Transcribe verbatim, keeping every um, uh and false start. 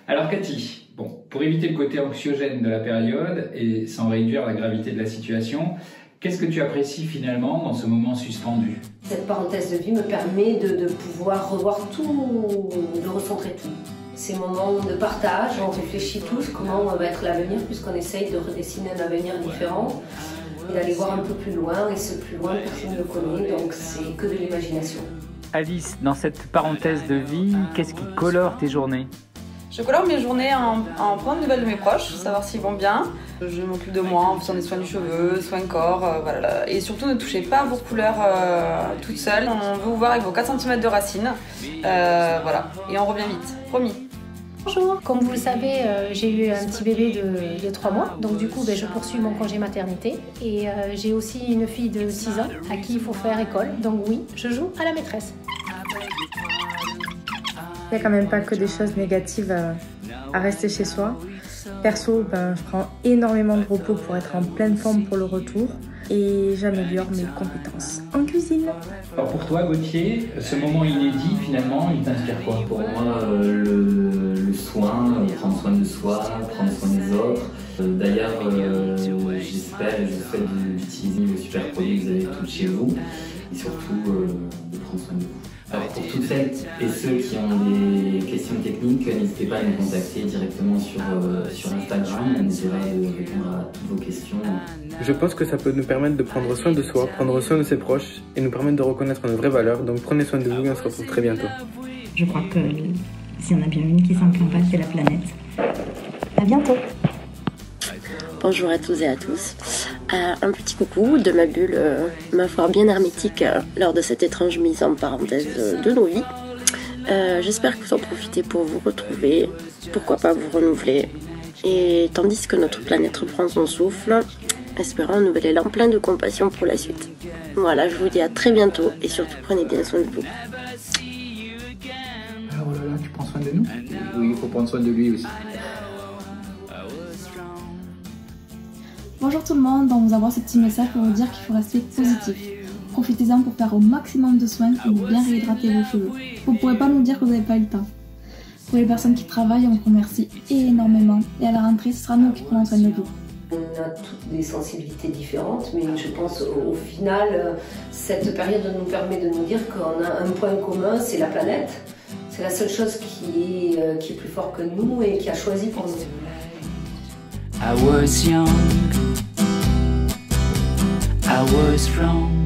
Alors Cathy, bon, pour éviter le côté anxiogène de la période et sans réduire la gravité de la situation, qu'est-ce que tu apprécies finalement dans ce moment suspendu? Cette parenthèse de vie me permet de, de pouvoir revoir tout, de recentrer tout. Ces moments de partage, on réfléchit tous comment va être l'avenir puisqu'on essaye de redessiner un avenir différent et d'aller voir un peu plus loin, et ce plus loin personne ne le connaît, donc c'est que de l'imagination. Alice, dans cette parenthèse de vie, qu'est-ce qui colore tes journées? Je colore mes journées en, en prenant des nouvelles de mes proches, savoir s'ils vont bien. Je m'occupe de moi en faisant des soins du cheveu, soins corps, euh, voilà. Et surtout ne touchez pas vos couleurs euh, toutes seules. On veut vous voir avec vos quatre centimètres de racines. Euh, voilà. Et on revient vite, promis. Bonjour, comme vous le savez, euh, j'ai eu un petit bébé de, de trois mois, donc du coup ben, je poursuis mon congé maternité et euh, j'ai aussi une fille de six ans à qui il faut faire école, donc oui, je joue à la maîtresse. Il n'y a quand même pas que des choses négatives à, à rester chez soi. Perso, ben, je prends énormément de repos pour être en pleine forme pour le retour et j'améliore mes compétences en cuisine. Alors pour toi Gauthier, ce moment inédit finalement, il t'inspire quoi? Pour moi, euh, le, le soin, euh, prendre soin de soi, prendre soin des autres. Euh, D'ailleurs, euh, j'espère et je vous souhaite d'utiliser les super produits que vous avez tous chez vous et surtout euh, de prendre soin de vous. Alors pour toutes celles et ceux qui ont des questions techniques, n'hésitez pas à nous contacter directement sur, euh, sur Instagram, on essaiera de répondre à toutes vos questions. Je pense que ça peut nous permettre de prendre soin de soi, prendre soin de ses proches et nous permettre de reconnaître nos vraies valeurs. Donc prenez soin de vous et on se retrouve très bientôt. Je crois que s'il y en a bien une qui s'en plaint pas, c'est la planète. À bientôt. Bonjour à tous et à tous. Euh, un petit coucou de ma bulle, euh, ma foi bien hermétique, euh, lors de cette étrange mise en parenthèse euh, de nos vies. Euh, J'espère que vous en profitez pour vous retrouver, pourquoi pas vous renouveler. Et tandis que notre planète reprend son souffle, espérons un nouvel élan plein de compassion pour la suite. Voilà, je vous dis à très bientôt et surtout prenez bien soin de vous. Alors là, là, tu prends soin de nous? Oui, il faut prendre soin de lui aussi. Bonjour tout le monde, donc vous avoir ce petit message pour vous dire qu'il faut rester positif. Profitez-en pour faire au maximum de soins et bien réhydrater vos cheveux. Vous ne pourrez pas nous dire que vous n'avez pas eu le temps. Pour les personnes qui travaillent, on vous remercie énormément et à la rentrée, ce sera nous qui prenons soin de vous. On a toutes des sensibilités différentes, mais je pense au, au final, cette période nous permet de nous dire qu'on a un point commun, c'est la planète. C'est la seule chose qui est, qui est plus fort que nous et qui a choisi pour nous. I was young, I was strong.